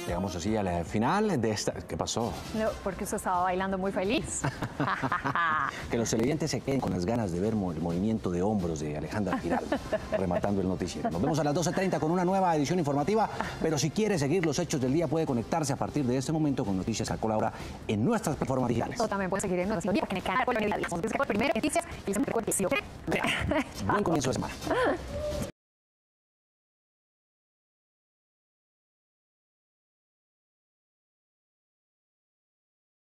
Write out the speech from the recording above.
Llegamos así a la final de esta... ¿Qué pasó? No, porque usted estaba bailando muy feliz. Que los televidentes se queden con las ganas de ver el movimiento de hombros de Alejandra Giraldo, rematando el noticiero. Nos vemos a las 12:30 con una nueva edición informativa, pero si quiere seguir los hechos del día puede conectarse a partir de este momento con Noticias a Colahora en nuestras plataformas digitales. O también puede seguir en Noticias porque en el canal Colahora. Buen comienzo de semana.